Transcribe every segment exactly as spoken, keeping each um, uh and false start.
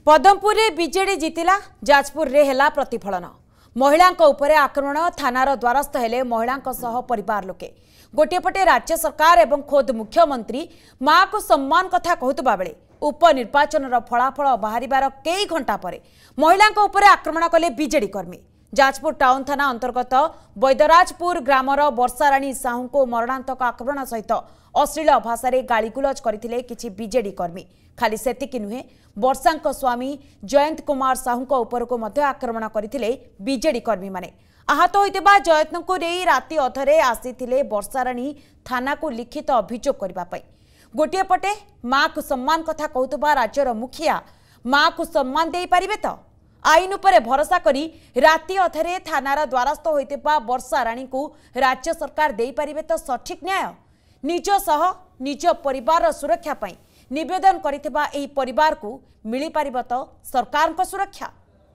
पदमपुर रे बीजेडी जीतिला जाजपुर रे हेला प्रतिफलन। महिला उपरे आक्रमण थानार द्वारस्थ हेले महिला सह परिवार लोके। गोटे पटे राज्य सरकार एवं खोद मुख्यमंत्री माँ को सम्मान कथा कहतुबा बेले उपनिर्वाचन फलाफल बाहर कई घंटा पर महिला उपरे आक्रमण कले बीजेडी कर्मी। जाजपुर टाउन थाना अंतर्गत बैदराजपुर ग्रामर वर्षाराणी साहू को मरणांतक आक्रमण सहित अश्लील भाषा गाड़ीगुलज करथिले किछि बीजेडी कर्मी। खाली सेतिकी नुहे वर्षांक स्वामी जयंत कुमार साहू को ऊपर को मध्य आक्रमण करथिले बीजेडी कर्मी माने। आहत होइतिबा जयंत को रे राति अधरे आसीथिले वर्षाराणी थाना को लिखित अभियोग करबा पई। गोटे पटे माँ को सम्मान कथा कहतुबा राज्यर मुखिया माँ को सम्मान दे पारिबे तो आईन उपरे भरोसा करी राति अधरे थानार द्वारस्थ होइतिबा वर्षाराणी को राज्य सरकार दे पारिबे तो सठिक न्याय। निज सह निज परिवार सुरक्षा पई निवेदन करिथिबा एही परिवार को मिली पारिबो तो सरकार को सुरक्षा।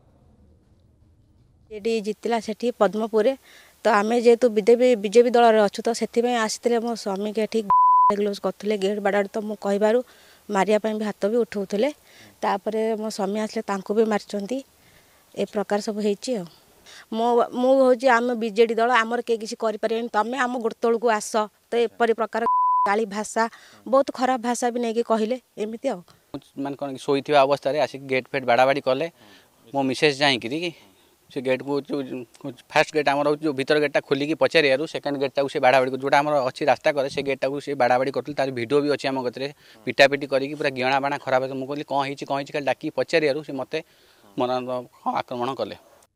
जेडी जितिला सेठी पद्मपुर तो आमे जेतु बीजेपी बीजेपी दल रे अछु तो सेथि में आसीतले मो स्वामी के ठीक ग्लोज करथले गेट बाडार तो मु कहिबारु मारिया पई भी हाथ भी उठौथले। तापरे मो स्वामी आसले तांको भी मारचंती ए प्रकार सब हेची। मो मु होची आम बीजेडी दल आमर के किसी करि परियन तमे आम गोडतळ को आस तो एपरि प्रकार गाली भाषा बहुत खराब भाषा भी नहीं कहले एमती आ मान कौन शोईथिबा अवस्था रे आसी गेट फेट बाड़ाबाड़ी कले मो मिसेस जाई कि से गेट को फास्ट गेट आमर जो भीतर गेटा खोलिकी पचारियारू सेकेंड गेटा से बाड़ाबाड़ी को जोटा आमर अच्छी रास्ता करे से गेटा को से बाड़ाबाड़ी करथि। तार वीडियो भी अच्छी आम गतरे पिटापिटी करिकी पूरा गिणा बाणा खराब मु कहली कौन होईची कौन होईची डाकी पचारियारू से मते मन आक्रमण कले।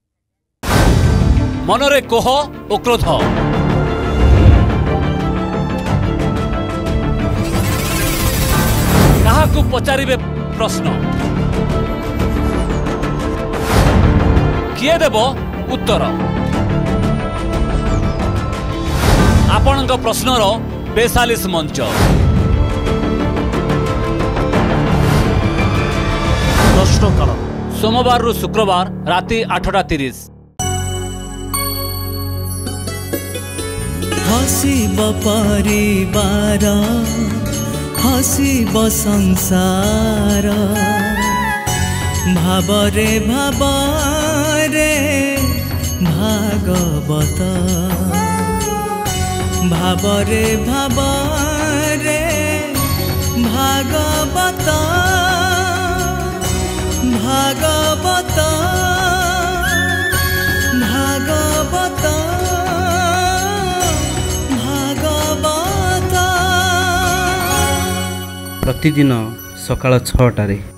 मनरे कोह ओ क्रोध काहाकू पचारिबे प्रश्न किए देव उत्तर आपणक प्रश्नर बेसालीस मंच प्रश्नकाल सोमवार रु शुक्रवार राति आठटा तीस। हसीब परिवार हसीब संसार भावरे भावरे भागवत भावरे भावरे भागवत भागवत भागवत प्रतिदिन सकाळ छटारे